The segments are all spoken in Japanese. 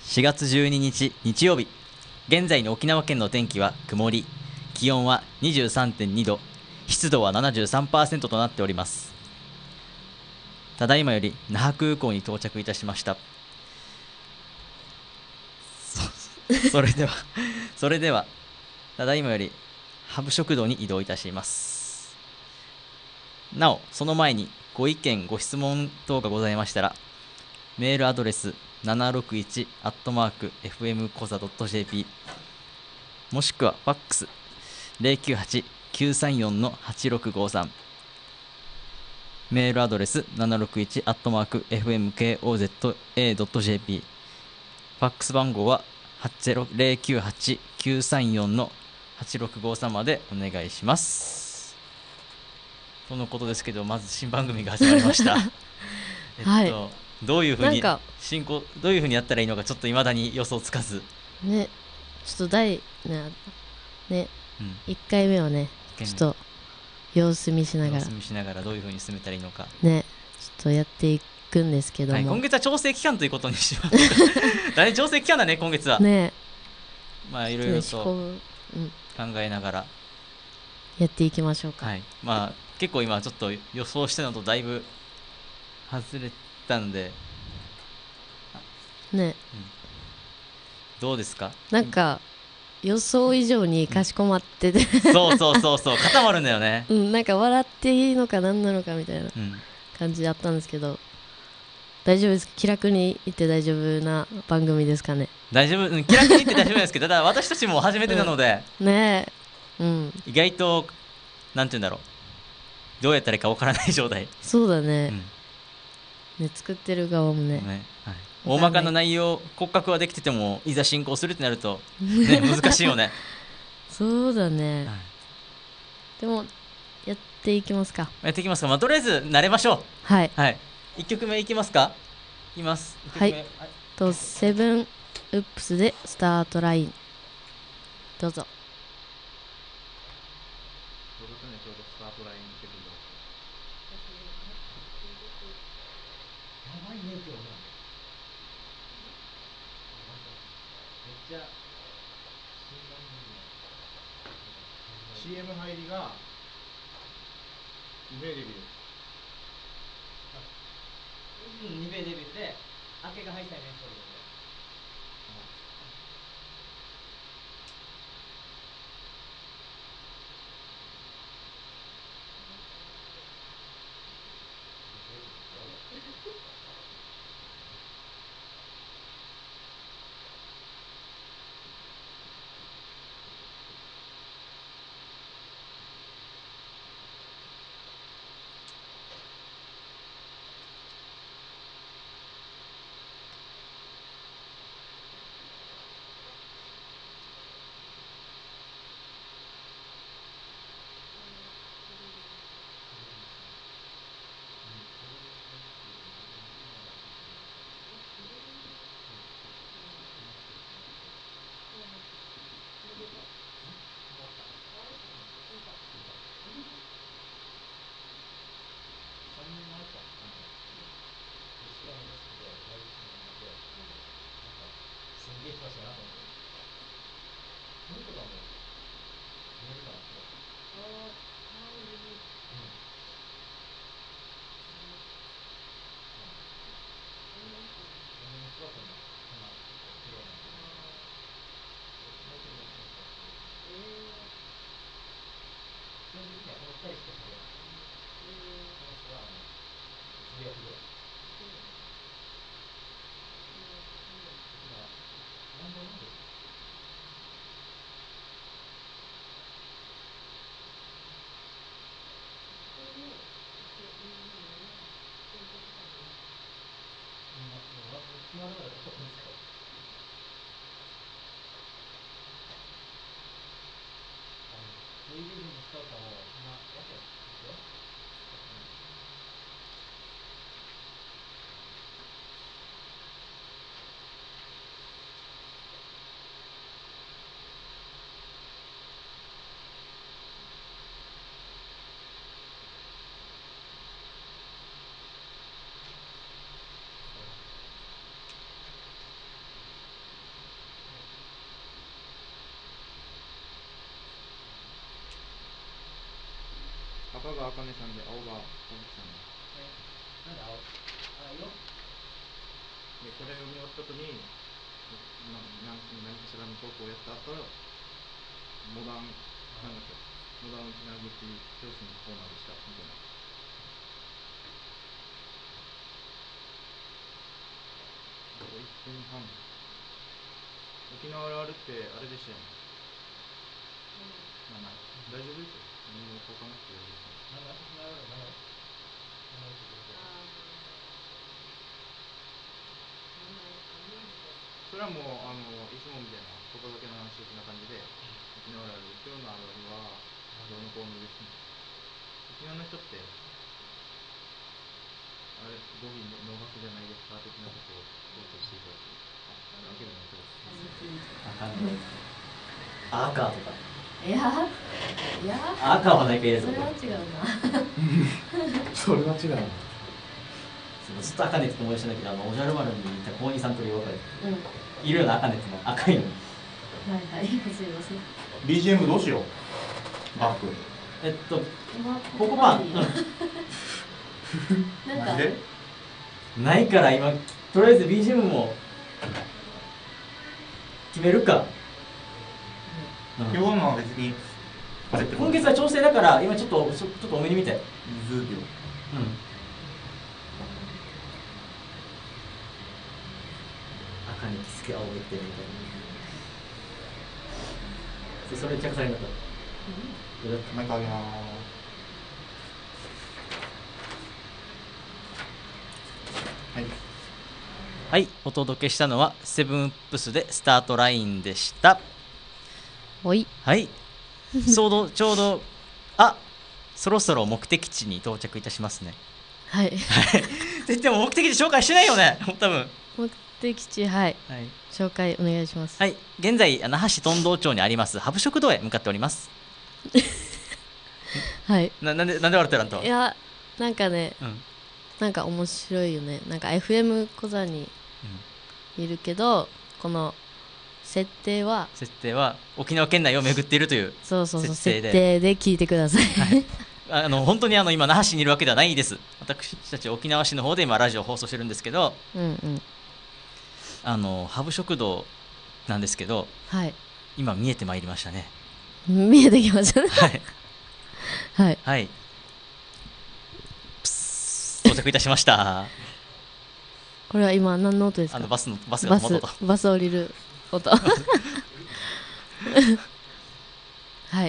4月12日日曜日、現在の沖縄県の天気は曇り、気温は23.2度、湿度は 73% となっております。ただいまより那覇空港に到着いたしました。それではただいまよりハブ食堂に移動いたします。なお、その前にご意見ご質問等がございましたら、メールアドレス761@fmkoza.jp、 もしくはファックス098-934-8653、メールアドレス761@fmkoza.jp、 ファックス番号は098-934-8653までお願いします。とのことですけど、まず新番組が始まりました。 はい。 どういうふうになんかどういうふうにやったらいいのかちょっと未だに予想つかず、 ね、ちょっとね、 うん、 1回目はね、ちょっと様子見しながらどういうふうに進めたらいいのか、 ね、ちょっとやっていくんですけどはい、 も、 今月は調整期間ということにしますだね、調整期間だね今月は。 ね、 まあいろいろと考えながら、 やっていきましょうか。 はい、まあ結構今ちょっと予想してたのとだいぶ外れたんでね、 どうですか。 なんか予想以上にかしこまってて、 そう固まるんだよね。 なんか笑っていいのか何なのかみたいな感じだったんですけど、大丈夫です。気楽に言って大丈夫な番組ですかね。 大丈夫、気楽に言って大丈夫ですけど、ただ私たちも初めてなので、 ねえ、 意外となんて言うんだろう、どうやったらいいかわからない状態。 そうだね、作ってる側もね、 はい、大まかな内容骨格はできてても、いざ進行するってなると、ね、難しいよね。 そうだね、でもやっていきますか。 やっていきますか。まあ、とりあえず慣れましょう。 はい、 1曲目いきますか。いきます。 はい、セブンウップスでスタートライン、どうぞ。 CM 入りが2名デビュー。 2名デビューで、明けが入ったイメージ。 赤があかねさんで青が小木さんで。 なんで青よ。 でこれ読み終わった後に何かしらの投稿をやった後モダンなんだっけモダン内縄口教師のコーナーでしたみたいな。あと1分半。沖縄あるあるってあれでしたよね。名前大丈夫ですよ。何も書かなくて大丈夫です。それはもういつもみたいな言葉だけの話的な感じで沖縄あるある今日のあるあるはどうのこうのですね。沖縄の人ってあれ語尾の学じゃないですか的なことを想像していただく。あけどね赤とかいや赤はないけれどそれは違うなそれは違う。 ずっと赤ねって思い出したんだけど、おじゃる丸にいた高2さんという分かる、 うんいるような赤ねっての赤いの。 はいはいすいません BGM どうしよう。バックここパン、 なんかでないから今とりあえず BGM も決めるか、 今日のは別に今月は調整だから今ちょっと多めに見て、 10秒。 赤にキスケ青げてみたいな。それ着されなかった。 マイクあげまーす。はい。 はい、お届けしたのはセブンウップスでスタートラインでした。 おいはいちょうどそろそろ目的地に到着いたしますね。 はいって言っても目的地紹介してないよね多分。 目的地はいはい、 紹介お願いします。 はい、現在那覇市東堂町にありますハブ食堂へ向かっております。 はいなんで笑ってるんと。 いやなんかねうんなんか面白いよね。なんか FM 小座にいるけどこの設定は沖縄県内を巡っているというそう設設定で定で聞いてください、 はい、本当に今那覇市にいるわけではないです。私たち沖縄市の方で今ラジオ放送してるんですけど、 うんハブ食堂なんですけどはい今見えてまいりましたね。 見えてきましたねはいはいはい到着いたしましたこれは今何の音ですか？ バスが止まったと。 バス降りる音はい、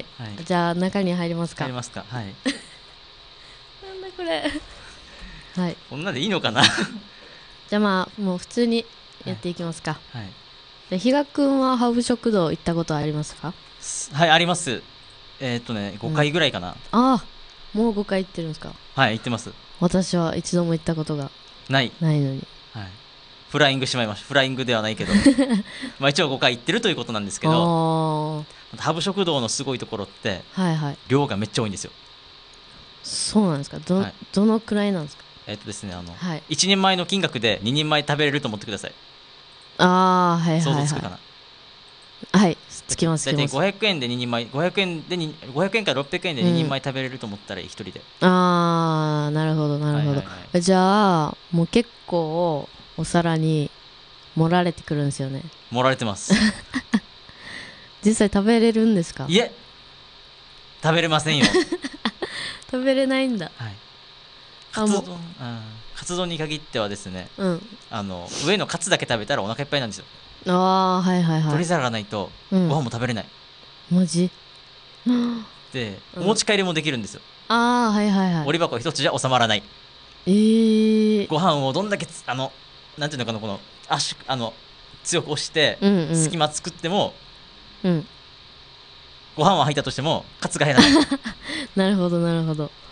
じゃあ中に入りますか。 入りますか。はいなんだこれはいこんなんでいいのかな。 じゃあまあもう普通にやっていきますか。 はいで比嘉くんはハブ食堂行ったことありますか？ はいあります。5回ぐらいかな。 ああもう5回行ってるんですか？ はい行ってます。 私は一度も行ったことがないのに、 はい、フライングしまいました。フライングではないけどまあ一応5回行ってるということなんですけど、ハブ食堂のすごいところってはいはい量がめっちゃ多いんですよ。 そうなんですか。 はい、 どのくらいなんですか？ ですねはい、 1人前の金額で2人前食べれると思ってください。 ああはいはい想はい像つくかな。 はいつきます大体500円で2人前500円から600円で2人前食べれると思ったら1人で、 ああなるほどなるほど、じゃあもう結構お皿に盛られてくるんですよね。 盛られてます実際食べれるんですか？ いえ食べれませんよ食べれないんだ。 はいあもうカツ丼に限ってはですね、 うん上のカツだけ食べたらお腹いっぱいなんですよ。 ああはいはいはい取り皿がないとごうん飯も食べれない、 マジでうんお持ち帰りもできるんですよ。 ああはいはいはい折り箱一つじゃ収まらない。ご飯をどんだけなんていうのかなこの強く押してうんうん隙間作っても、 うんご飯は入ったとしてもカツが減らないなるほどなるほど。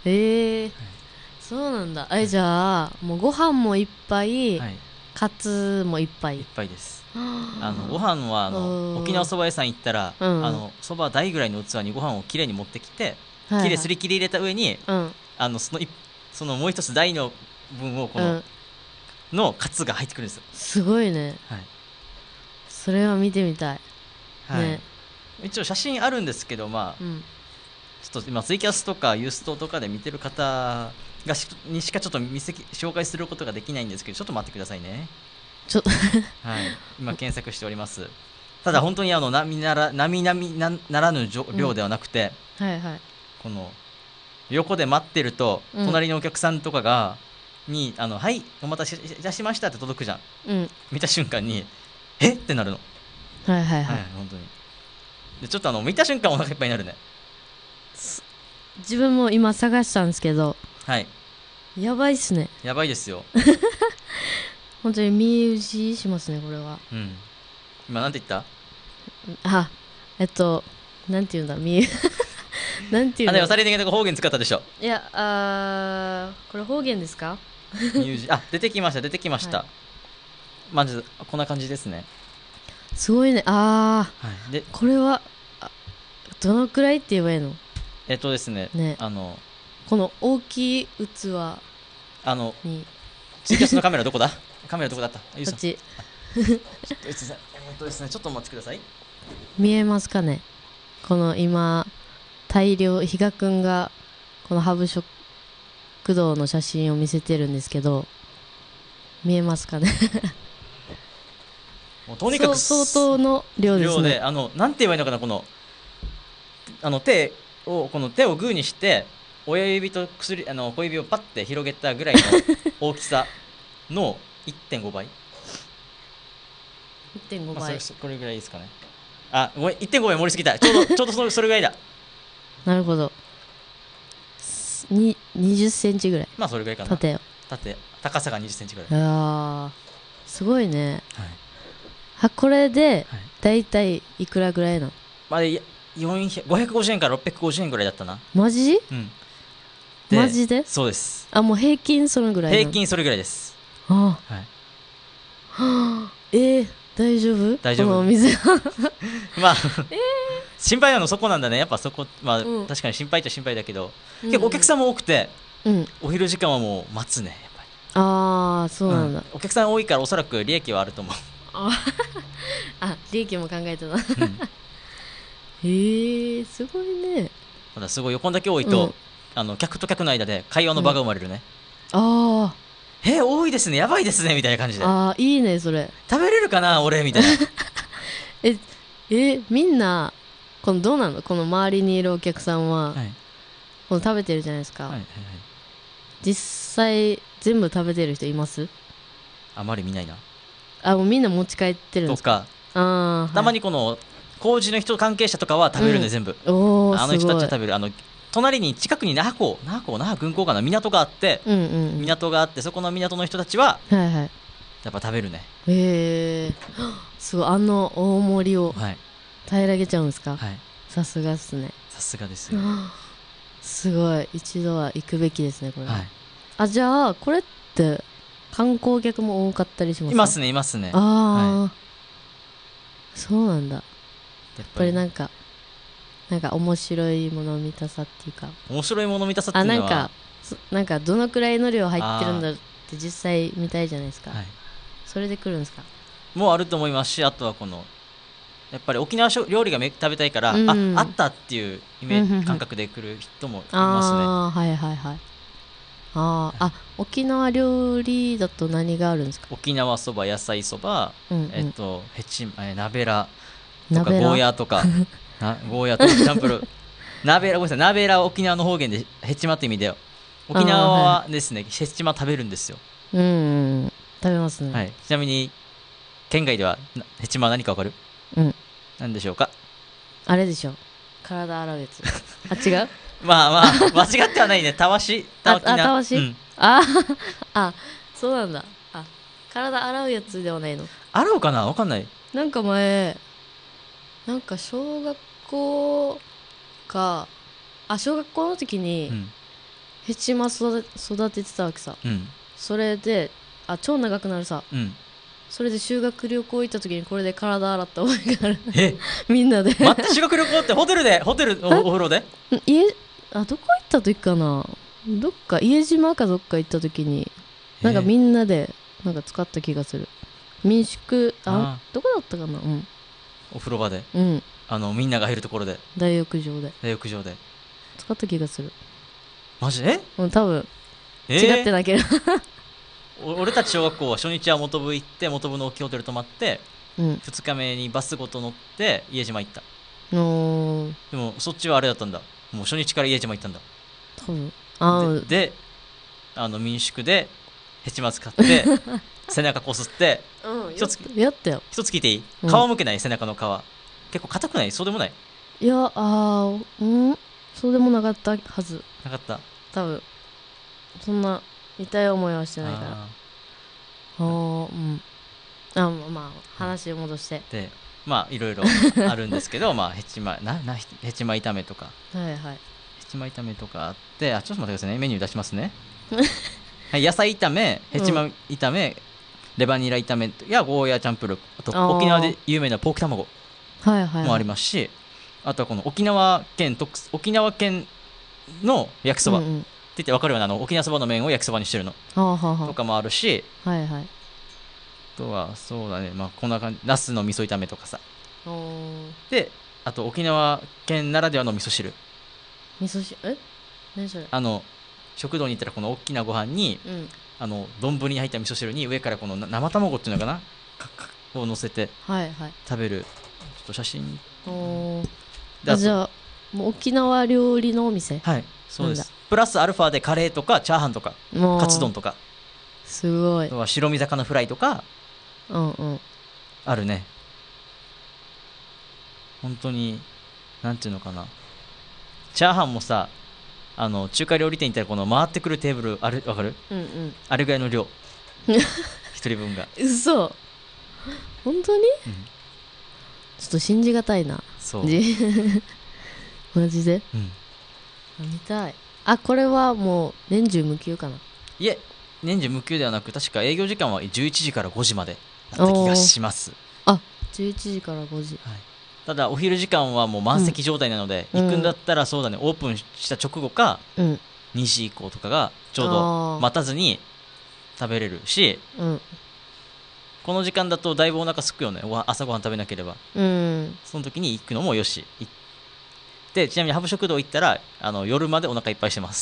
そうなんだ。じゃあもうご飯もいっぱい、 はい、 カツもいっぱいいっぱいです。ご飯は沖縄そば屋さん行ったらそば大ぐらいの器にご飯をきれいに持ってきて、きれいすり切り入れた上に、そのもう一つ大の分をのカツが入ってくるんですよ。 すごいね、 はい、 それは見てみたい、 はいね、 一応写真あるんですけど、まあちょっと今ツイキャスとかユーストとかで見てる方にしかちょっと紹介することができないんですけど、ちょっと待ってくださいね。 ちょっとはい、今検索しております。ただ本当に並々ならぬ量ではなくて、 はいはい。 この横で待ってると、隣のお客さんとかがはいお待たせいたしましたって届くじゃん、 うん。 見た瞬間にえってなるの。 はいはいははいい。本当に。でちょっと見た瞬間お腹いっぱいになるね。 自分も今探したんですけど、 はい、 やばいっすね。 やばいですよ。 本当に見失しますねこれは。 うん。今なんて言った？ あ、なんていうんだ、なんていうんだ。 でもさりげなく方言使ったでしょ。 いや、これ方言ですか？ 出てきました、 はい、 まずこんな感じですね。 すごいね。 はい、でこれはどのくらいって言えばいいの？ ですね、 この大きい器にツイキャスのカメラどこだ？カメラどこだった？ こっちですね、ちょっとお待ちください。 見えますかね？この今大量比嘉くんがこのハブ食堂の写真を見せてるんですけど、見えますかね？ もうとにかく相当の量ですね。 なんて言えばいいのかな、この手をグーにして親指と小指をパッて広げたぐらいの大きさの1.5 倍。 1.5倍、 これぐらいですかね。ごめん、1.5 倍盛りすぎた。ちょうどそれぐらいだ。 なるほど。20センチぐらい。 それぐらいかな。高さが20センチぐらい。 すごいね。 はい、 これでだいたいいくらぐらいなの ？550円から650円ぐらいだったな。 マジ？ うん。 マジで？ そうです。 もう平均そのぐらい。 平均それぐらいです。 はい。大丈夫？ 大丈夫。 このお店心配なのそこなんだね。やっぱそこ、確かに心配っちゃ心配だけど、結構お客さんも多くて、お昼時間はもう待つね、やっぱり。 そうなんだ。 お客さん多いからおそらく利益はあると思う。 利益も考えてた。すごいね。 ただすごいこんだけ多いと、客と客の間で会話の場が生まれるね。多いですね、やばいですねみたいな感じで。 いいねそれ。 食べれるかな俺みたいな。 みんなどうなの？この周りにいるお客さんは、この食べてるじゃないですか。実際全部食べてる人います？ あまり見ないな。 もうみんな持ち帰ってるんですか？ たまにこの工事の人関係者とかは食べるね、全部。人たちは食べる。隣に近くに那覇軍港かな、港があって、そこの港の人たちはやっぱ食べるね。 すごい。大盛りを平らげちゃうんですか？さすがっすね。 さすがですよ。 すごい。一度は行くべきですねこれ。じゃあこれって観光客も多かったりしますか？ いますね。 そうなんだ。やっぱりなんか面白いもの見たさっていうか。 面白いもの見たさっていうのはなんかどのくらいの量入ってるんだって実際見たいじゃないですか。それで来るんですか？ もうあると思いますし、あとはやっぱり沖縄料理が食べたいから、あったっていう感覚で来る人もいますね。 沖縄料理だと何があるんですか？ 沖縄そば、野菜そば、鍋らとかゴーヤーとかゴーヤーとかチャンプル鍋らは沖縄の方言でヘチマって意味で、沖縄はですね、ヘチマ食べるんですよ。 食べますね。 ちなみに県外ではヘチマは何かわかる？何でしょうか？ あれでしょ、体洗うやつ。違う？ 間違ってはないね。たわし。 そうなんだ。体洗うやつではないの？ 洗うかな、わかんない。 なんか前、小学校の時にヘチマ育ててたわけさ。それで超長くなるさ。それで修学旅行行った時にこれで体洗った覚えがある。みんなで。 待って、修学旅行ってホテルお風呂で？ どこ行った時かな、どっか家島かどっか行った時になんかみんなで使った気がする。民宿どこだったかな。 お風呂場で、みんなが入るところで、 大浴場で。 使った気がする。 マジで？ うん、多分違ってなければ俺たち小学校は初日は本部行って本部の大きいホテル泊まって、 うん、 2日目にバスごと乗って家島行った。でもそっちはあれだったんだ、もう初日から家島行ったんだ多分。 で民宿でヘチマ使って背中こすって、 一つやったよ。 一つ聞いていい？皮むけない？背中の皮結構硬くない？そうでもない？ いや、そうでもなかったはず。 なかった？ 多分そんな痛い思いはしてないから。まあ話を戻して、 でまあいろいろあるんですけどまあヘチマ炒めとか、 はいはい、 ヘチマ炒めとかあって、ちょっと待ってくださいね、メニュー出しますねはい、野菜炒め、ヘチマ炒め、レバニラ炒めやゴーヤーチャンプルー、あと沖縄で有名なポーク卵もありますし、あとはこの沖縄県の焼きそば、って言って分かるような沖縄そばの麺を焼きそばにしてるのとかもあるし、 はいはい、 あとはそうだね、まあこんな感じ、ナスの味噌炒めとかさ、であと沖縄県ならではの味噌汁、 何それ？ 食堂に行ったらこの大きなご飯に、丼に入った味噌汁に上からこの生卵っていうのかなを乗せて食べる、ちょっと写真。 じゃあもう沖縄料理のお店？ はい、そうです。プラスアルファでカレーとかチャーハンとかカツ丼とか、 すごい。 あとは白身魚フライとかあるね。本当になんていうのかな、チャーハンもさ、中華料理店に行ったらこの回ってくるテーブルある、わかる？あれぐらいの量一人分が。 嘘？本当に？ちょっと信じがたいな。 そうマジで？見たい。これはもう年中無休かな？ いえ、年中無休ではなく、確か営業時間は11時から5時までだった気がします。 11時から5時、 はい、ただお昼時間はもう満席状態なので、行くんだったらそうだね、オープンした直後か、2時以降とかがちょうど待たずに食べれるし、この時間だとだいぶお腹すくよね、朝ごはん食べなければ、その時に行くのもよし。でちなみにハブ食堂行ったら夜までお腹いっぱいしてます。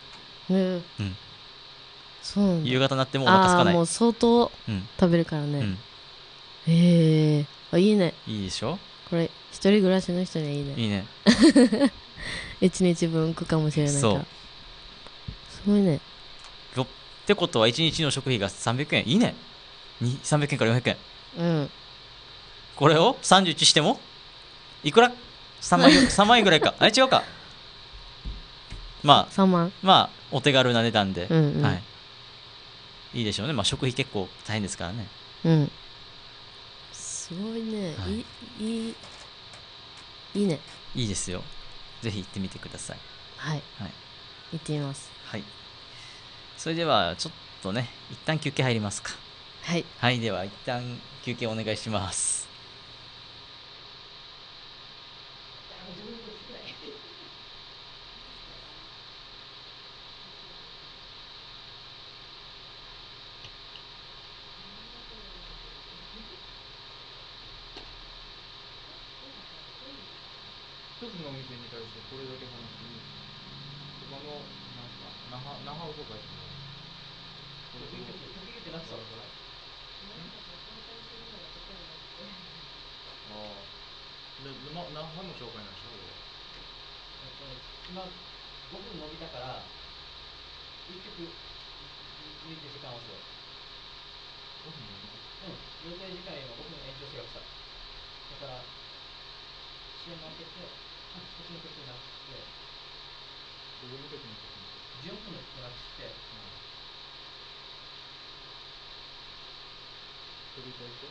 そうなんだ。 夕方になってもお腹すかない。 もう相当食べるからね。いいね。 いいでしょこれ。一人暮らしの人にはいいね。 いいね 1日分浮くかもしれないから。すごいね。 ってことは1日の食費が300円。いいね。300円から400円。これを31してもいくら？ 3 万円ぐらいか。違うか。まあ 3万、 まあお手軽な値段で、 はい、 いいでしょうね。まあ食費結構大変ですからね。 すごいね。いいね。 いいですよ。ぜひ行ってみてください。 はい、行ってみます。 はい、それではちょっとね、一旦休憩入りますか。はい、では一旦休憩お願いします。 一つのお店に対してこれだけ話に他の那覇を紹介してもらう。時々ってなってたのかな。那覇の紹介なんでしょ。 今5分伸びたから1曲抜いて時間を押すよ。予定時間よりも5分延長しようとした。だから CM 開けて、こっちの曲なくしてどういう曲に14分の曲なくして、 飛びたい人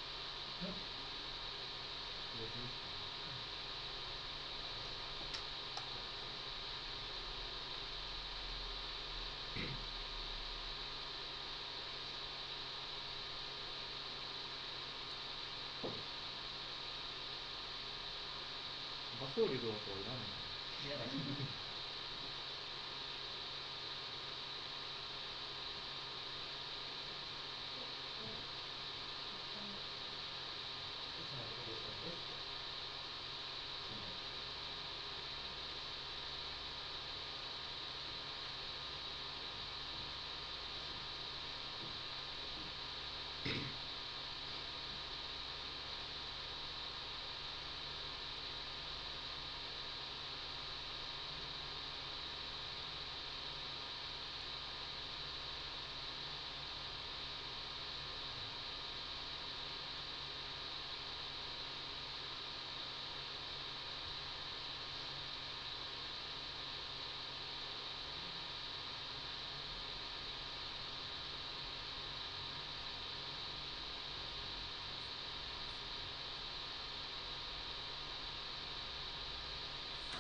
バス降りる音はいらない。 いらない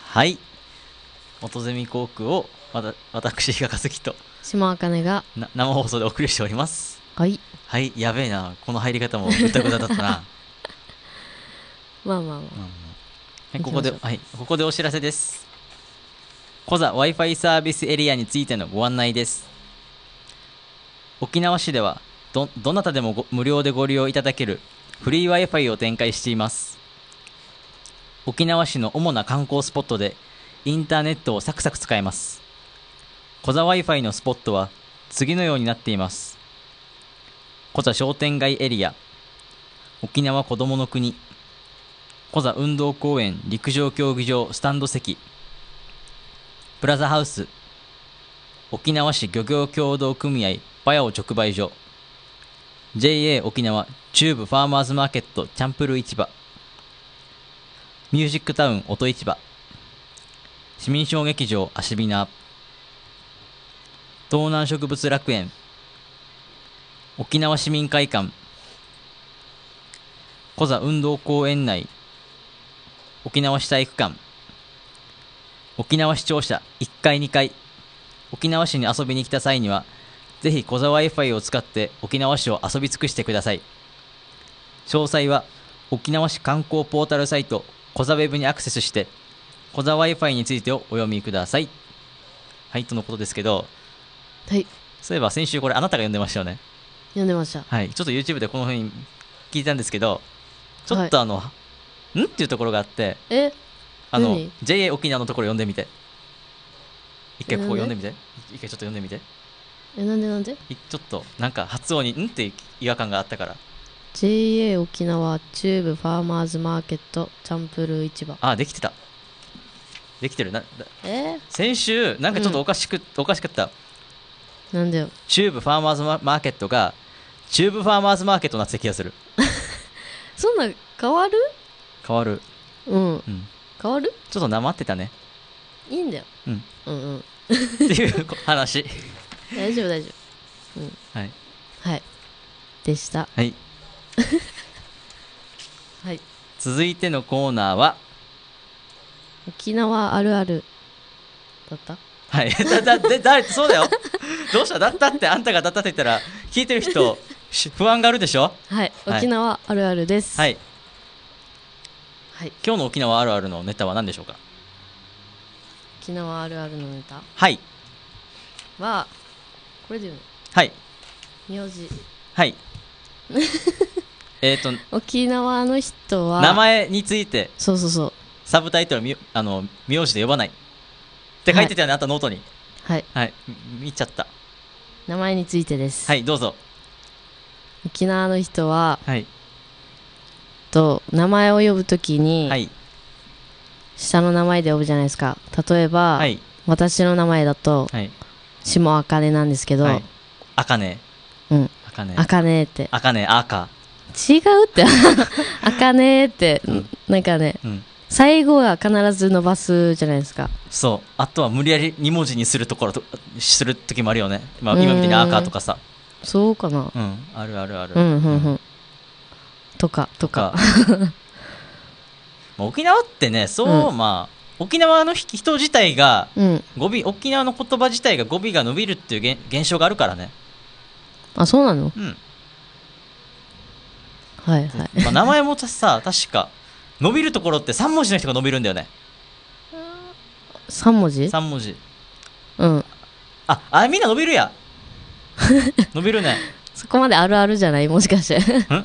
はい元ゼミ航空を私比嘉和樹と島茜が生放送でお送りしております。 はいはい、やべえな、この入り方もぐたぐただったなまあまあまあ、 はい、ここでお知らせです。コザ Wi-Fi サービスエリアについてのご案内です。沖縄市ではどなたでも無料でご利用いただけるフリー Wi-Fi を展開しています。沖縄市の主な観光スポットでインターネットをサクサク使えます。コザ Wi-Fi のスポットは次のようになっています。コザ商店街エリア、沖縄こどもの国、コザ運動公園陸上競技場スタンド席、プラザハウス、沖縄市漁業協同組合パヤオ直売所、 JA 沖縄中部ファーマーズマーケットチャンプル市場、ミュージックタウン音市場、市民小劇場アシビナ、東南植物楽園、沖縄市民会館、コザ運動公園内沖縄市体育館、沖縄市庁舎1階2階、沖縄市に遊びに来た際にはぜひコザ Wi-Fi を使って沖縄市を遊び尽くしてください。詳細は沖縄市観光ポータルサイトコザウェブにアクセスしてコザ Wi-Fi についてをお読みください。はい、とのことですけど、 はい、 そういえば先週これあなたが読んでましたよね。 読んでました。 はい、ちょっと YouTube でこの風に聞いたんですけど、ちょっとんっていうところがあって、JA 沖縄のところ読んでみて、一回ここ読んでみて、一回ちょっと読んでみて。 なんでちょっとなんか発音にんって違和感があったから。 JA 沖縄中部ファーマーズマーケットチャンプル市場。 できてた、できてるな。先週なんかちょっとおかしかった。 なんだよ。 中部ファーマーズマーケットが中部ファーマーズマーケットになってた気がするそんな変わる変わる。 変わる。 ちょっとなまってたね。 いいんだよ。 っていう話大丈夫。 はいはいでした。 はいはい、 続いてのコーナーは沖縄あるあるだった。 はい、そうだよどうした。だったってあんたがだったって言ったら聞いてる人不安があるでしょ。 はい、沖縄あるあるです。 はい、今日の沖縄あるあるのネタは何でしょうか。 沖縄あるあるのネタはこれで言うの。 はい名字。 はい沖縄の人は名前についてそうサブタイトル名字で呼ばないって書いてたよね、あったノートに。はい見ちゃった。 名前についてです。 はい、どうぞ。 沖縄の人は名前を呼ぶときに下の名前で呼ぶじゃないですか。例えば私の名前だと下茜なんですけど、 茜茜って茜赤違うって茜ってなんかね、最後は必ず伸ばすじゃないですか。 そう、あとは無理やり2文字にする時もあるよね。今みたいに赤とかさ。 そうかな。 あるとか沖縄ってね、沖縄の人自体が沖縄の言葉自体が語尾が伸びるっていう現象があるからね。 あ、そうなの。はい名前もさ、確か伸びるところって3文字の人が伸びるんだよね。 3文字。 3文字。みんな伸びるや伸びるね。 そこまであるあるじゃない、もしかして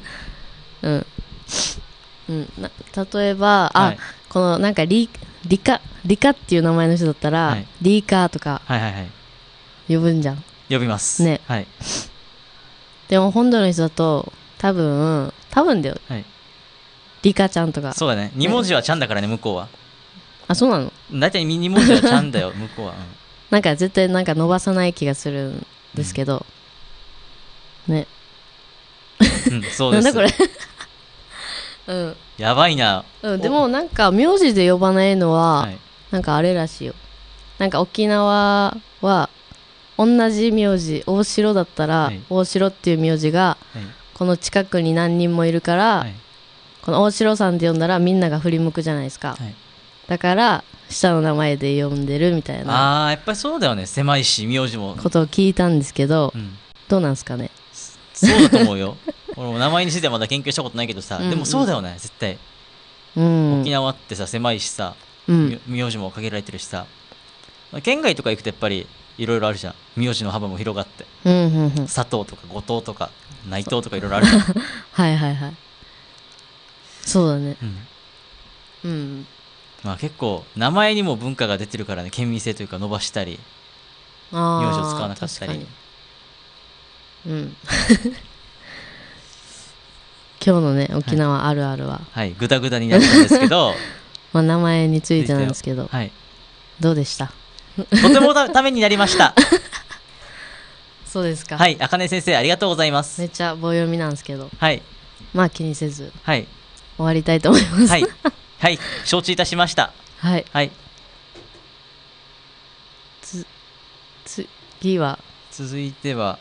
例えばこのなんかリカっていう名前の人だったら、リーカーとか呼ぶんじゃん。 呼びますね。でも本土の人だと多分だよ、リカちゃんとか。 そうだね、2文字はちゃんだからね、向こうは。 あ、そうなの。 大体2文字はちゃんだよ向こうは。 なんか絶対なんか伸ばさない気がするんですけど、ね。 そうです。 なんだこれやばいな。 でもなんか名字で呼ばないのはなんかあれらしいよ。なんか沖縄は同じ名字、大城だったら大城っていう名字がこの近くに何人もいるから、この大城さんって呼んだらみんなが振り向くじゃないですか。だから下の名前で呼んでるみたいなやっぱりそうだよね。狭いし名字もことを聞いたんですけど、どうなんですかね。 そうだと思うよ。俺も名前についてはまだ研究したことないけどさ、でもそうだよね絶対、沖縄ってさ狭いしさ、名字も限られてるしさ、県外とか行くとやっぱりいろいろあるじゃん。名字の幅も広がって、佐藤とか後藤とか内藤とかいろいろあるじゃん。 はいはいはい、そうだね。 まあ結構名前にも文化が出てるからね。県民性というか伸ばしたり名字を使わなかったり。 今日のね沖縄あるあるはグダグダになったんですけどまあ名前についてなんですけど、どうでした？ とてもためになりました。 そうですか。 はい、茜先生ありがとうございます。 めっちゃ棒読みなんですけど、まあ気にせず終わりたいと思います。 はい、承知いたしました。 次は続いては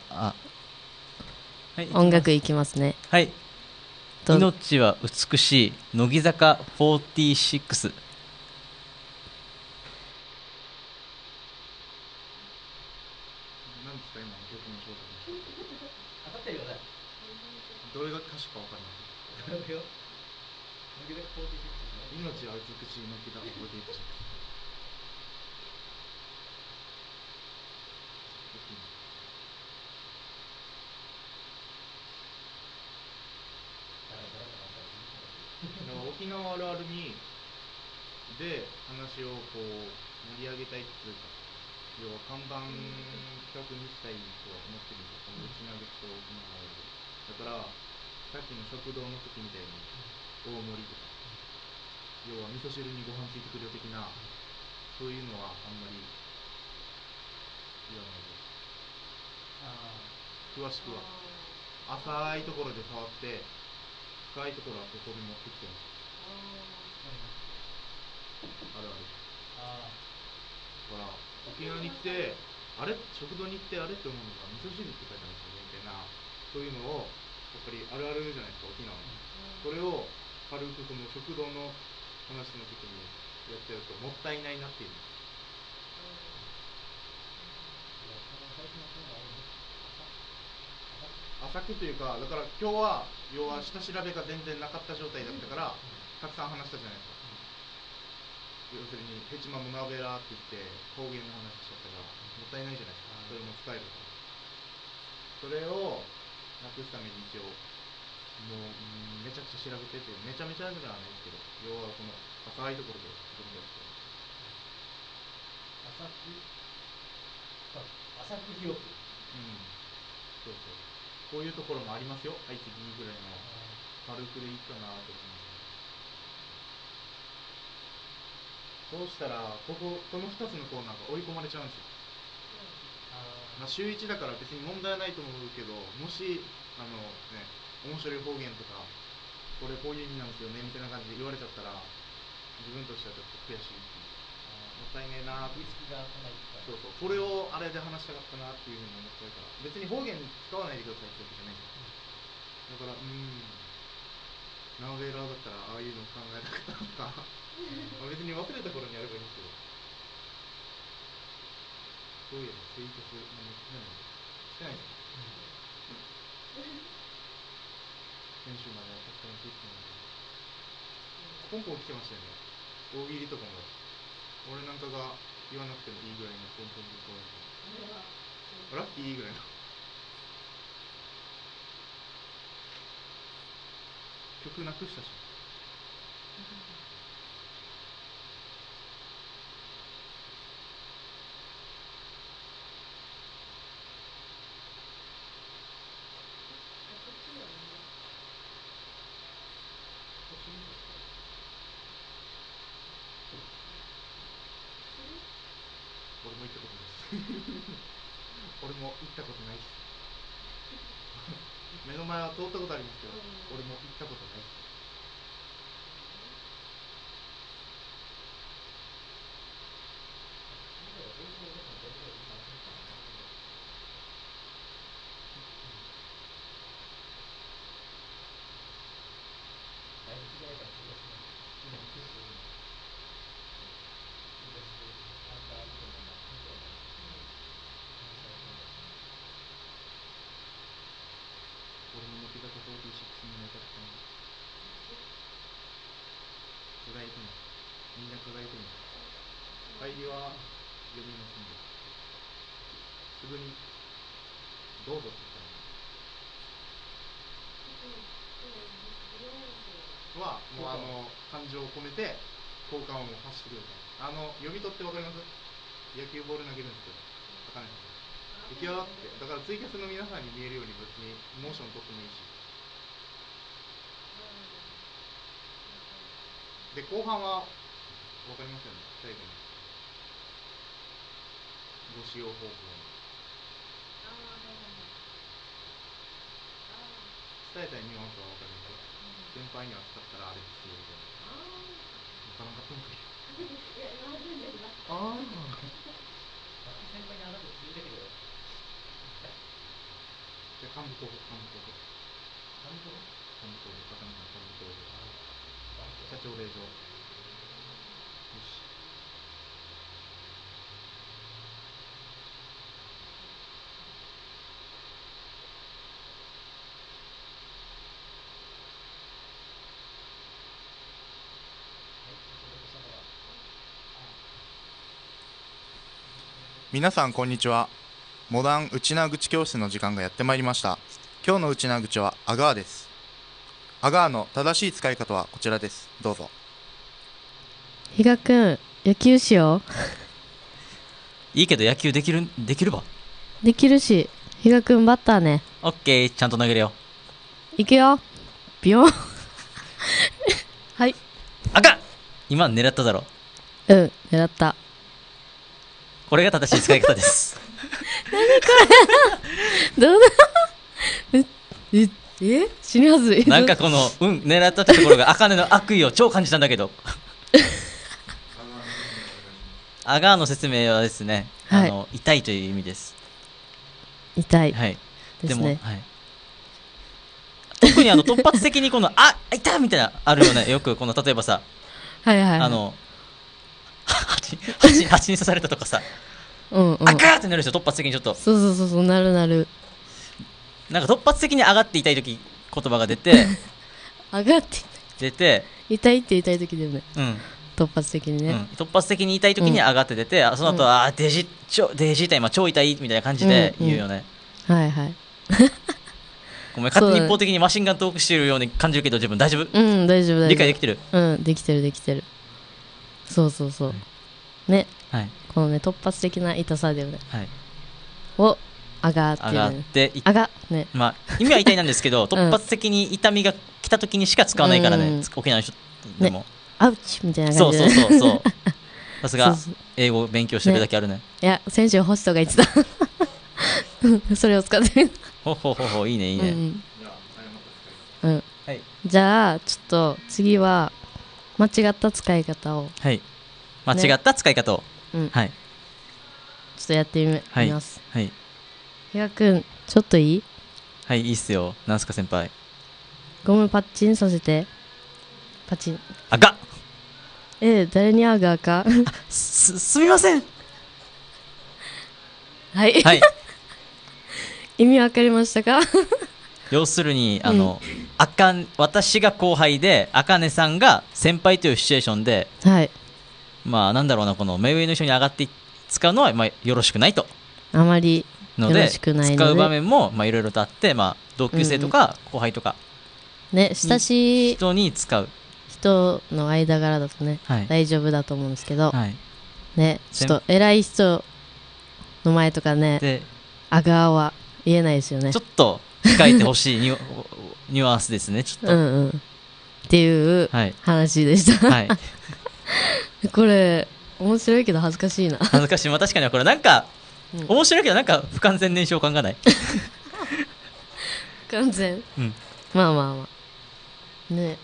音楽いきますね。 命は美しい乃木坂46。 どれが歌詞かわかります？命は美しい乃木坂46。沖縄あるあるにで話をこう盛り上げたいっていうか、要は看板企画にしたいとは思ってるんですよ。このうちなぐと沖縄あるあるだから、さっきの食堂の時みたいに大盛りとか、要は味噌汁にご飯ついてくるよ的な、そういうのはあんまり言わないです。詳しくは浅いところで触って深いところはここに持ってきてます。あるある。ほら沖縄に来てあれ食堂に行ってあれって思うのが味噌汁って書いてあるんですよねみたいな、そういうのをやっぱりあるあるじゃないですか沖縄の。それを軽くこの食堂の話の時にやっちゃうともったいないなっていう。浅くというか、だから今日は要は下調べが全然なかった状態だったからたくさん話したじゃないですか。要するにヘチマムナベラって言って方言の話しちゃったからもったいないじゃないですか。それも使えるから。それをなくすために一応もうめちゃくちゃ調べてて、めちゃめちゃじゃないですけど、要はこの浅いところでどんどんやって浅く広く、そうそう、こういうところもありますよ。はい次ぐらいの軽くでいいかなと思います。そうしたらこの2つのコーナーが追い込まれちゃうんですよ。まあ、週1だから別に問題ないと思うけど、もし面白い方言とかこれこういう意味なんですよねみたいな感じで言われちゃったら自分としてはちょっと悔しいっていう、もったいねえなーって。そうそう、これをあれで話したかったなっていうふうに思っちゃうから、別に方言使わないでくださいってわけじゃないんですよ。だからナーベラーだったらああいうの考えなかったのかまあ別に忘れた頃にやればいいんですけど、そういえばツイートするのもしてないですよ。先週まで確かにツイートしてないけど、ポンポン来てましたよね。大喜利とかも俺なんかが言わなくてもいいぐらいのポンポンでこうラッキーいいぐらいの曲なくしたし。俺も行ったことないです俺も行ったことないです目の前は通ったことありますけど、俺も行ったことないです。 すぐにどうぞって言ったらはもう感情を込めて効果音を発してください。読み取ってわかります？野球ボール投げるんですけど、高根さんいくよって、だからツイキャスの皆さんに見えるように別にモーション取ってもいいし、で後半はわかりますよね、最後にご使用方法伝えたいニュアンスはわかります。先輩には使ったらあれですよみたいな。なかなか遠くああ先輩にあなた聞いてくれよ。じゃあ幹部候補高見さん幹部候補社長令状。よし。皆さんこんにちは。モダン内縄口教室の時間がやってまいりました。今日の内縄口はアガーです。アガーの正しい使い方はこちらです。どうぞ。 比嘉くん、野球しよいいけど野球できるばう。できるし、比嘉くんバッターね。 オッケー、ちゃんと投げるよ。 いくよ。ビヨンはい。 赤今狙っただろ。 うん、狙った。 これが正しい使い方です。 何これどうだ死にはずい。 なんかこの狙ったってところが茜の悪意を超感じたんだけどアガーの説明はですね、はい、痛いという意味です。 痛い、 はいですね。 でも、はい、特に突発的にこの痛いみたいなあるよね。よくこの例えばさ、 はいはい、はい、 蜂に刺されたとかさ、 うんうん、 あガーってなるでしょ。突発的にちょっとそうなるなんか突発的に上がって痛い時言葉が出て上がって出て痛いって痛い時だよね、 うん、 突発的にね、 うん、突発的に痛い時に上がって出て、その後、デジ痛い、今超痛いみたいな感じで言うよね、 はいはいごめん、勝手に一方的にマシンガントークしてるように感じるけど、自分大丈夫？ うん、大丈夫。 理解できてる？ うん、できてる。そう、ね、 はい、 このね、突発的な痛さだよね、 はい、 を上がってね、まあ意味は痛いなんですけど突発的に痛みが来た時にしか使わないからね、沖縄の人でも、 ね、アウチみたいな感じで、 そうさすが英語を勉強してるだけあるね。 いや、先週ホストが言ってたそれを使ってみる。 ほいいね、 うんはい、じゃあちょっと次は間違った使い方を、 はい、間違った使い方を、はい、 ちょっとやってみます。 はい、 比嘉くん、ちょっといい？ はい、いいっすよ。なんすか先輩。 ゴムパッチンさせて。パチン。 赤。 誰にあがかすみません。 はい、意味わかりましたか？ 要するに私が後輩で茜さんが先輩というシチュエーションで、 はい、 まあなんだろうな、この目上の人に上がって使うのはよろしくないと。 あまりよろしくないので使う場面もいろいろとあって、同級生とか後輩とか、 ね、親しい人に使う人の間柄だとね、大丈夫だと思うんですけど、ね、ちょっと偉い人の前とかね、あがは言えないですよね。 ちょっと控えてほしいニュアンスですね。ちょっとっていう話でした、これ面白いけど恥ずかしいな。 恥ずかしい。確かにこれなんか面白いけどなんか不完全燃焼感がない。 不完全、まあね、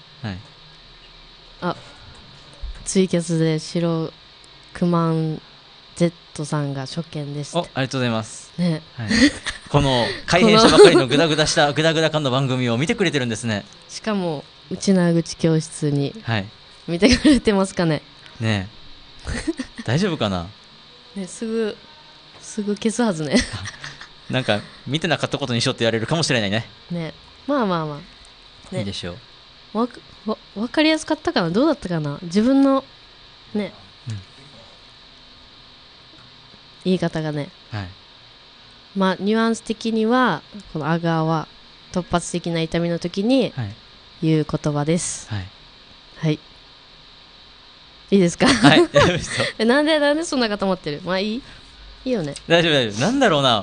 ツイキャスで白くまん Z さんが初見ですって。 ありがとうございます、 ね、 この改編したばかりのグダグダ感の番組を見てくれてるんですね。 しかも内縄口教室に見てくれてますかね。 ね大丈夫かな。 ね、すぐ消すはずね。 なんか見てなかったことにしようって言われるかもしれないね。 ね、まあ、ね、 いいでしょう。 分かりやすかったかな。どうだったかな、自分のね、言い方がね、 まあニュアンス的にはこのアガーは突発的な痛みの時に言う言葉です。はい、はい、いいですか？はい、大丈夫ですよ。なんでそんな固まってる？まあいいよね。 大丈夫。なんだろうな、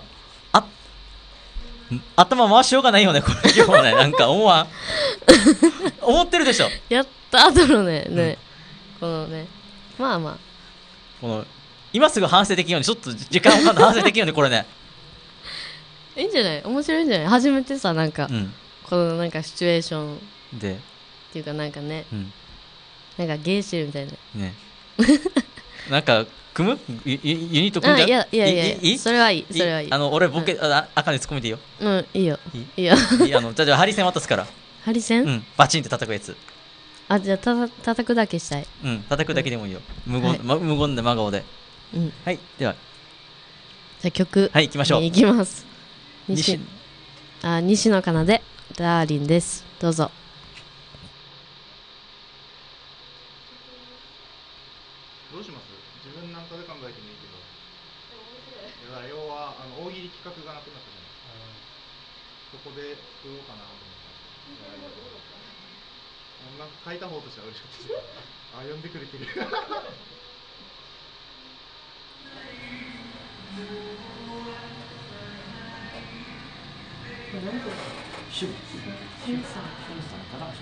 頭回しようがないよねこれ今日はね。なんか思ってるでしょ。 やった後のね、このね、まあこの今すぐ反省できるようにちょっと時間をかけて反省できるようにこれねいいんじゃない？面白いんじゃない？初めてさ、なんか、このなんかシチュエーションでっていうかなんかね、なんかゲーシルみたいなねなんか組むユニット組んじゃう？ いやそれはいい。 俺ボケ赤に突っ込めていいよ。 いいよ。いいよ。 じゃあハリセン渡すから。 ハリセン？ バチンって叩くやつ。 じゃあ叩くだけしたい。 叩くだけでもいいよ。無言で真顔で。はい、ではじゃあ曲行きましょう。 行きます。西野カナでダーリンです。どうぞ。 どうします？自分なんかで考えてもいいけど。だから要は大喜利企画がなくなったじゃないですか。そこで作ろうかなと思ったんですけど。なんか書いた方としては嬉しかったです。読んでくれてる。 シュンさんかな、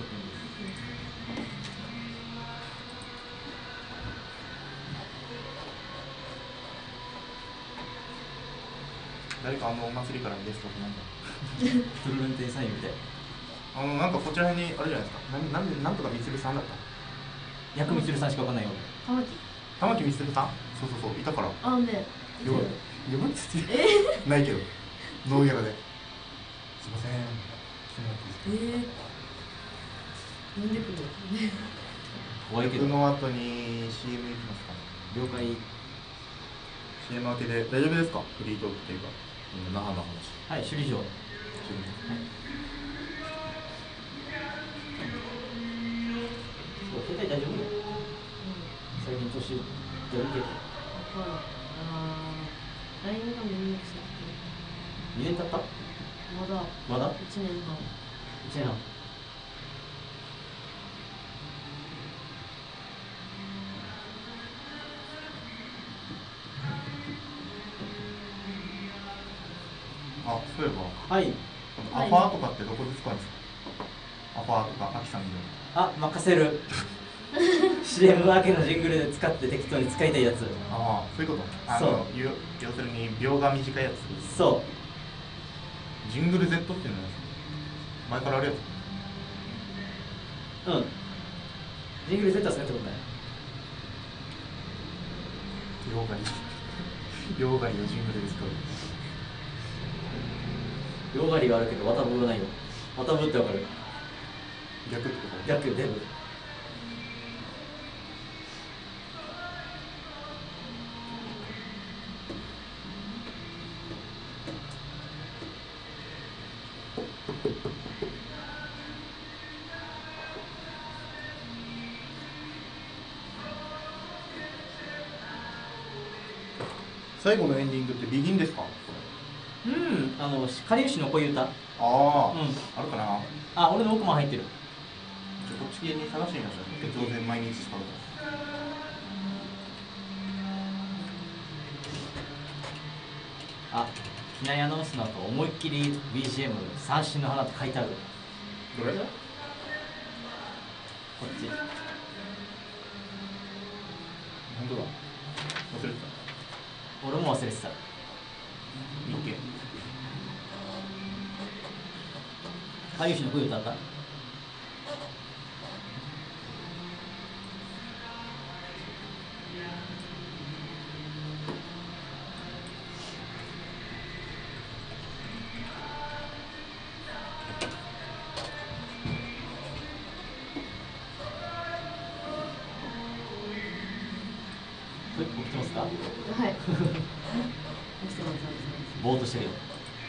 誰かお祭りからゲストなんだプルルンテイサインみたいなんかこちら辺にあれじゃないですか。なんとかみつるさんだった。 薬みつるさんしかわかんないよ。 玉木みつるさん。そういたから。呼ぶってないけどノーギャラで。すいません。 呼んでくる。 僕の後に CM 行きますか。 了解。 CM 明けで大丈夫ですか？フリートークっていうか那覇の話。 はい、首里城。携帯大丈夫？最近調子出るけど。 LINE がめんどくさくて。 2年経った？まだ？1 年半。 1年半。 そういえば、はい、アファーとかってどこで使うんですか？アファーとか、アキさんみたいな。任せる。CM 明けのジングルで使って適当に使いたいやつ。 そういうこと。 そう。 要するに秒が短いやつ。 そう。 ジングル Z っていうのは前からあるやつ。ジングル Z はそうやったことない。 両ガリをジングルで使う。 両ガリがあるけど綿棒がないよ。綿棒ってわかる？ 逆ってこと？ 逆、デブ。 最後のエンディングってビギンですか？ かりゆしの恋歌。あるかな。 俺の奥も入ってる。 じゃこっち系に探してみましょう。当然毎日使うから。機内アナウンスの後思いっきり BGM 三振の花って書いてある。 どれ？こっち。 本当だ。忘れてた。 俺も忘れてた。 いいっけ？ かゆしの声歌った？起きてますか？はい。起きてます。ぼーっとしてるよ。ね。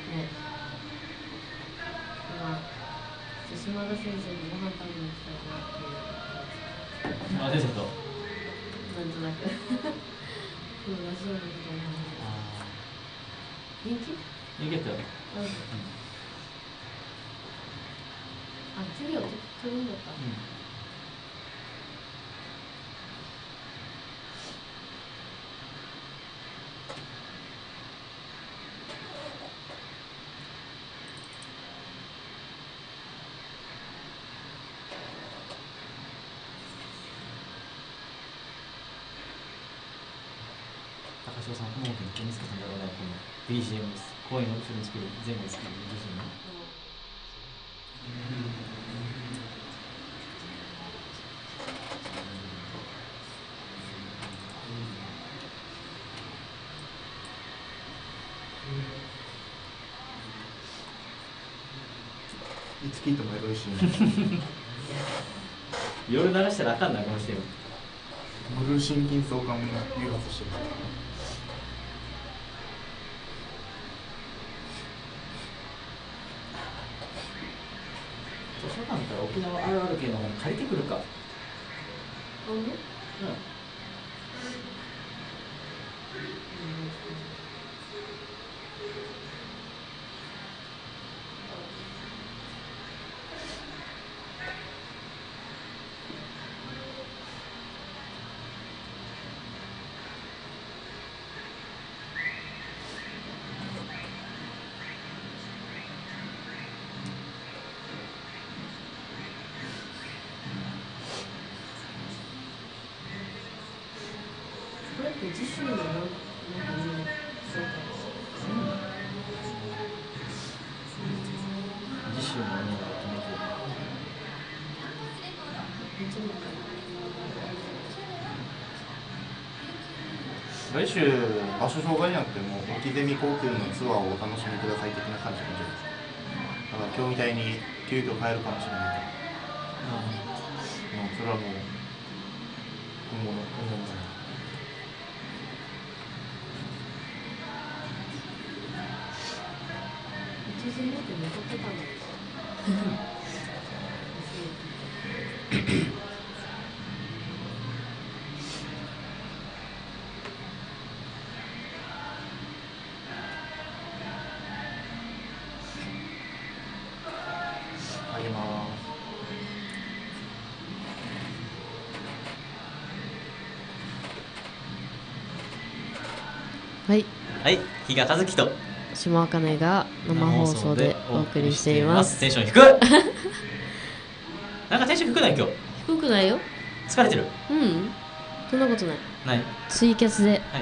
島田先生にご飯食べに行きたいなっていう。 島田先生と。 なんとなく。ラジオのことを。元気？ いけたよ。 あ、授業取るんだった。 高潮さん、友君、健介さんだろうね、この BGM です。声の後ろにつける前後につける自身の。 いつ聞いてもエロいし、 夜流したらあかんな、この人。 ブルー心筋相関も誘発してる。 図書館から沖縄あるある系の本借りてくるか。 うん。これって次週のなんかね、そうか。 次週の何を決めてる。 めっちゃ短い。 来週場所障害になっても置きゼミ航空のツアーをお楽しみください的な感じなんじゃないですか。だから今日みたいに急遽変えるかもしれないから、それはもう今後の一時持って残ってたんだ。 あげます。 はい。 はい、比嘉和樹と島あかねが生放送でお送りしています。 テンション低っなんかテンション低くない今日。 低くないよ。 疲れてる。 うん。そんなことない。 ない。 ツイキャスで、 はい、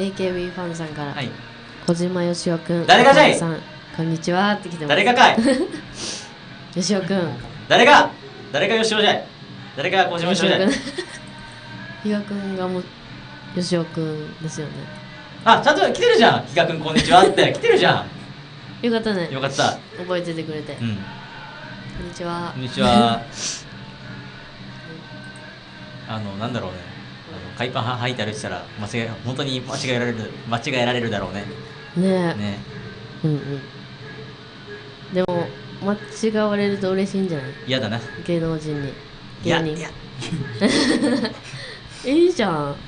AKB ファンさんから、 はい、 小島よしおくん、 誰がじゃいさん、こんにちはって来てます。 誰がかいよしおくん。 誰がよしおじゃい。誰が小島よしおじゃい。 比嘉くんがもよしおくんですよね。 あ、ちゃんと来てるじゃん。比嘉くんこんにちはって来てるじゃん。 よかったね。 よかった。 覚えててくれて。 うん。 こんにちは。 こんにちは。なんだろうね。海パン履いて歩いてたら本当に間違えられるだろうね。 ねえ。 ね。 うんうん。でも間違われると嬉しいんじゃない？ 嫌だな。 芸能人に。 芸人。 いいじゃん。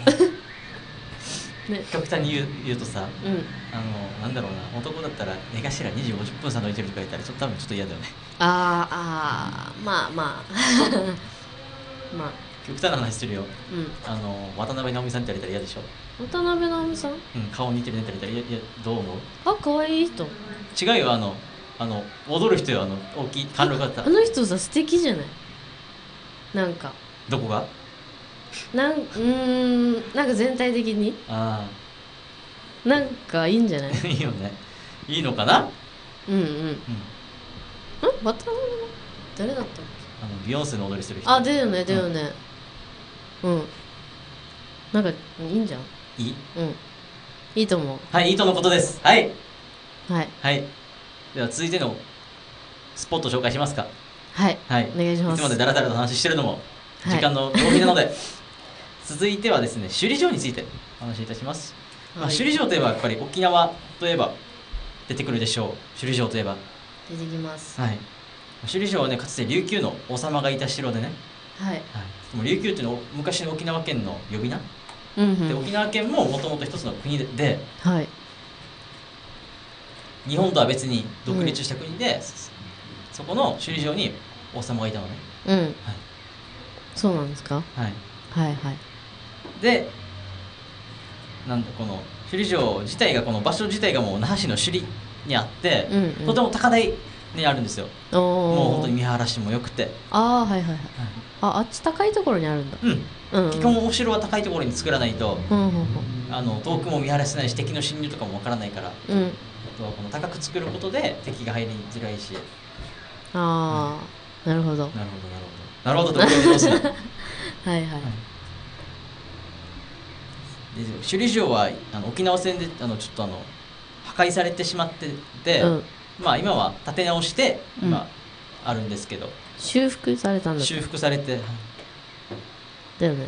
ね、極端に言うとさ、 うん、 なんだろうな、男だったら目頭2時50分差抜いてるとか言ったら多分ちょっと嫌だよね。 まあまあまあ極端な話するよ、 うん、 渡辺直美さんって言われたら嫌でしょ。 渡辺直美さん、 うん、顔似てるねって言われたらどう思う？ あ、可愛い人。 違うよ、踊る人よ、大きい貫禄があった。 あの人さ、素敵じゃない？なんかどこが？ なんか全体的になんかいいんじゃない？ いいよね。いいのかな？ うんうん。渡辺誰だったっけ？ ビヨンセの踊りする人。 あ、だよね。うん。なんかいいんじゃん。 いい？ うん。いいと思う。 はい、いいとのことです。はい。 はい。 はい。では続いてのスポット紹介しますか。 はい。 はい。 お願いします。 いつまでダラダラと話してるのも時間の浪費なので。続いてはですね、首里城についてお話しいたします。首里城といえばやっぱり沖縄といえば出てくるでしょう。首里城といえば出てきます。 はい。首里城はね、かつて琉球の王様がいた城でね。 はい。 でも琉球っていうのは昔の沖縄県の呼び名。で沖縄県ももともと一つの国で、 はい。 日本とは別に独立した国で、そこの首里城に王様がいたのね。 うん、はい、そうなんですか。 はい、 はいはい。 でなんだこの首里城自体がこの場所自体がもう那覇市の首里にあって、うんうん、とても高台にあるんですよ。もう本当に見晴らしも良くて。 ああはいはいはい。あっち高いところにあるんだ。 うん、基本お城は高いところに作らないと、遠くも見晴らせないし敵の侵入とかもわからないから、あとはこの高く作ることで敵が入りづらいし。 ああ、なるほどなるほどところにどうするはいはい。 で首里城は沖縄戦でちょっと破壊されてしまってて、まあ今は建て直して今あるんですけど、 修復されたんだ。 修復されてだよね。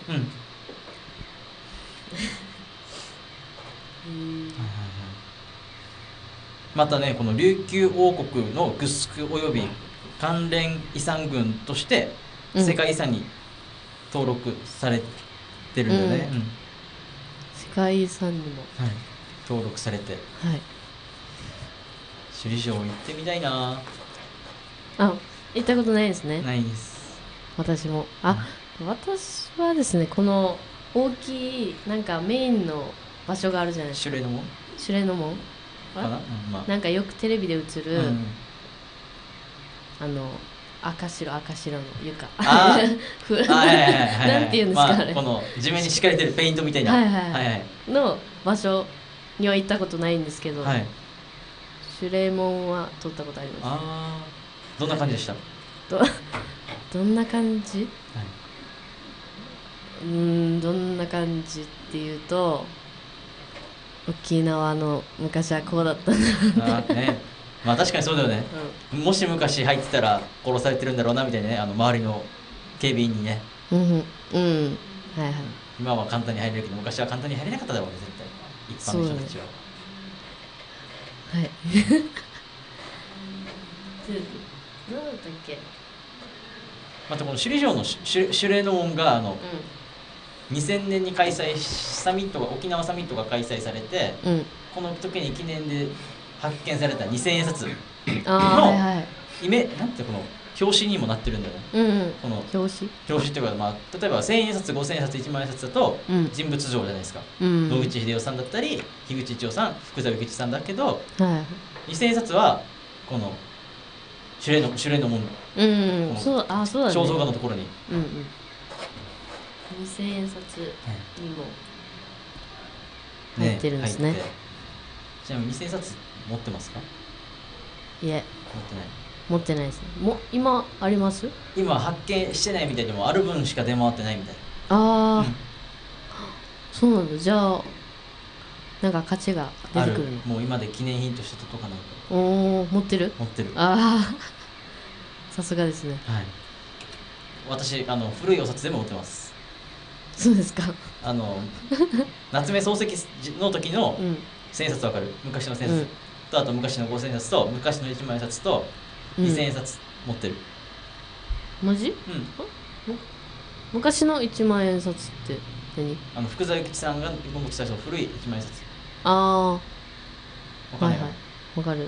またねこの琉球王国のグスクおよび関連遺産群として世界遺産に登録されてるんだよね。 世界遺産にも、 登録されて、首里城行ってみたいな。 行ったことないですね。 ないです。 私も私はですね、この大きいなんかメインの場所があるじゃないですか。 首里の門首里の門かな、なんかよくテレビで映る、赤白の床なんていうんですか、 この地面に敷かれてるペイントみたいなの場所には行ったことないんですけど、首里門は撮ったことあります。 どんな感じでした？ どんな感じ？どんな感じっていうと、沖縄の昔はこうだったんだろうね。 まあ確かにそうだよね。もし昔入ってたら殺されてるんだろうなみたいなね、周りの警備員にね。 はいはい。 今は簡単に入れるけど昔は簡単に入れなかっただろうね、絶対一般の人たちは。 はい。どうだったっけ？ またこの首里城の首里の門が2000年に開催サミットが沖縄サミットが開催されて、この時に記念で発見された2000円札のなんてこの表紙にもなってるんだよね。この表紙っていうか、例えば1000円札5000円札1万円札だと人物像じゃないですか。野口英世さんだったり樋口一葉さん福沢諭吉さんだけど、2000円札はこの首里の門、 そうだね、 肖像画のところに、 2000円札にも入ってるんですね。 ちなみに2000円札持ってますか？ いえ、持ってないですね。今あります？ 今発見してないみたいでもある分しか出回ってないみたい。 そうなんだ。じゃあなんか価値が出てくるの？ もう今で記念品として取っとかないと。持ってる？ 持ってる。 さすがですね。 私古いお札でも持ってます。 そうですか。 夏目漱石の時の千円札わかる？昔の千円札と、あと昔の5000円札と昔の1万円札と2000円札持ってる。 マジ？昔の1万円札って何？ 福沢諭吉さんが持ってた古い1万円札。 わかんない。 わかる。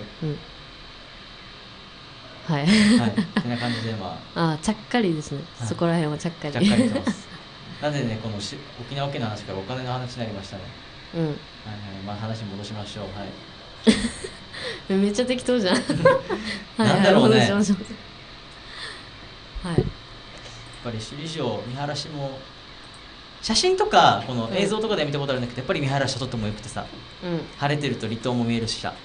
はい。 こんな感じでちゃっかりですね。そこら辺はちゃっかり。 ちゃっかりしてます。なんでね、この沖縄県の話からお金の話になりましたね。話戻しましょう。 めっちゃ適当じゃん。 なんだろうね。やっぱり首里城見晴らしも写真とかこの映像とかで見たことあるんだけど、やっぱり見晴らしとってもよくてさ、晴れてると離島も見えるしさ、も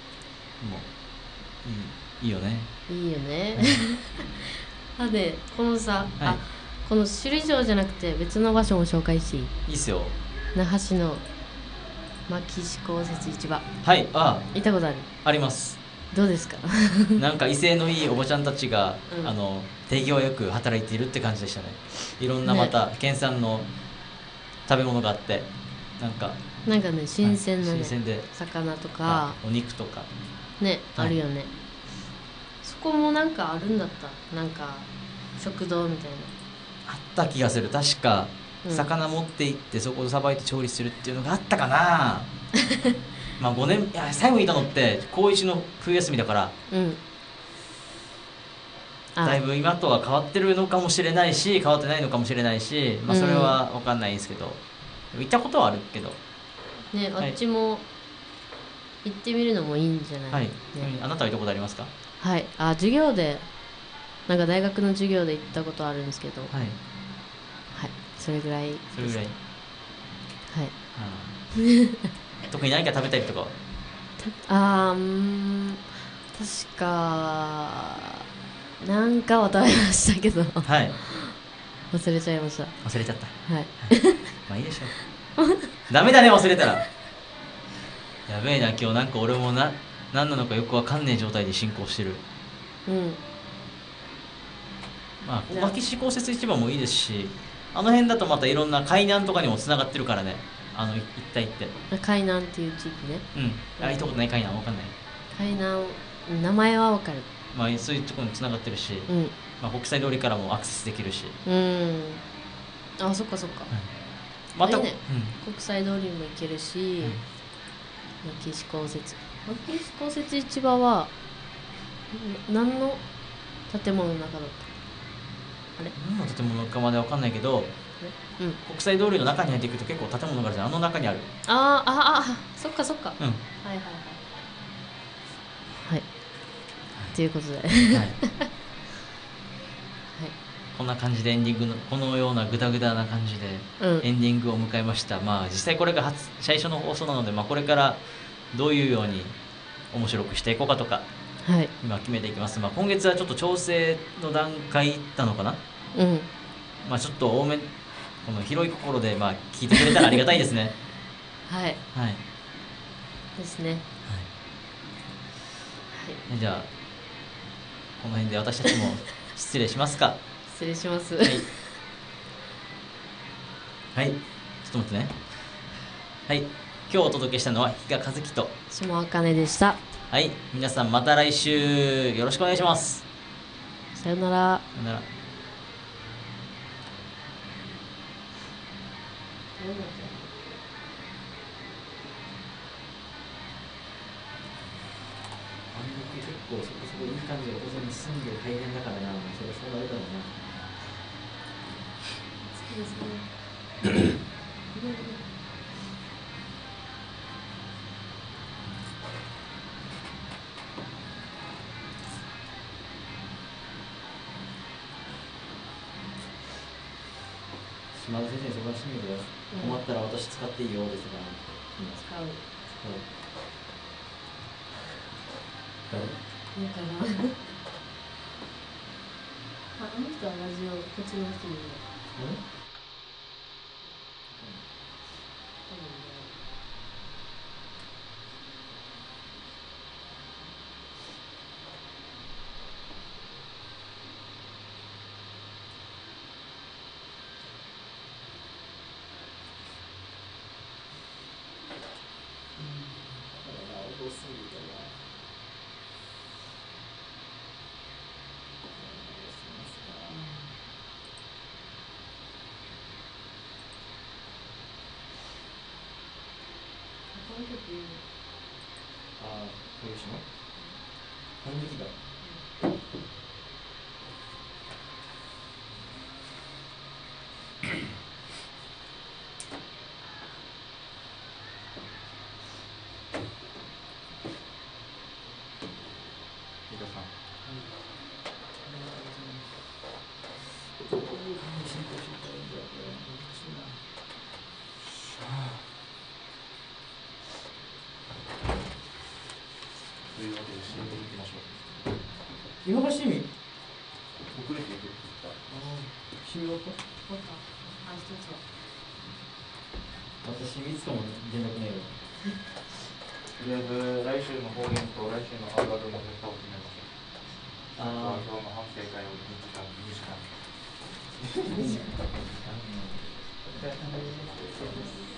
ういいよね。 いいよね。でこのさ、この首里城じゃなくて別の場所も紹介していい？ いいっすよ。 那覇市の牧志公設市場。 行ったことある？ あります。 どうですか？ なんか威勢のいいおばちゃんたちが、手際よく働いているって感じでしたね。いろんなまた県産の食べ物があって、なんかね、 新鮮な新鮮で魚とかお肉とかね、あるよね。そこもなんかあるんだった。なんか食堂みたいなあった気がする。確か魚持って行ってそこでさばいて調理するっていうのがあったかな。 まあ5年、いや最後いたのって高1の冬休みだから、だいぶ今とは変わってるのかもしれないし変わってないのかもしれないし、まあ、それは分かんないですけど、行ったことはあるけどね、あっちも行ってみるのもいいんじゃない、 はい、 ね、 あなたは行ったことありますか？ はい、授業でなんか大学の授業で行ったことあるんですけど、はい、はい、それぐらいです。 それぐらい、 はい、 特に何か食べたりとか確かなんかは食べましたけど、はい、忘れちゃいました。 忘れちゃった。 はい、 まあいいでしょう。ダメだね、忘れたら。やべえな、今日なんか俺も何なのかよくわかんねえ状態で進行してる。まあ小牧市公設市場もいいですし、あの辺だとまたいろんな海南とかにもつながってるからね、一帯って。 海南っていう地域ね。 行ったことない。海南わかんない。 海南、名前はわかる。 まあそういうところにつながってるし、まあ、国際通りからもアクセスできるし。 あ、そっかそっか。またね、国際通りも行けるし、牧志公設市場は何の建物の中だった？あれ？ 何の建物かまでわかんないけど、国際通りの中に入っていくと結構建物があるじゃん。あの中にある。 そっかそっか。はいはいはい。はい。ということで。はい。 こんな感じでエンディングのこのようなグダグダな感じでエンディングを迎えました。まあ実際これが最初の放送なので、まあ、これからどういうように面白くしていこうかとか、今決めていきます。まあ、今月はちょっと調整の段階なのかな。まあちょっと多め、この広い心でまあ聞いてくれたらありがたいですね。 はい。はい。ですね。はい。 じゃあこの辺で私たちも失礼しますか。 失礼します。 はい、はい、ちょっと待ってね。はい、今日お届けしたのは比嘉和樹と下茜でした。 はい、皆さんまた来週よろしくお願いします。 さよなら。 さよなら。結構そこそこいい感じでお子さんに住んで大変だからな。それそうなるだろうな。好きですね。島田先生に相談してみるよ。困ったら私使っていいよですが。 使う。 誰？ いいかな。あの人はラジオこっちの人にも。 そういうしの本気だ。今がしみ遅れていくって言った。しみ音？私いつかも連絡ないよ。 とりあえず来週の方言と来週のあるあるのネタを決めましょう。今日の反省会を2時間。2時間。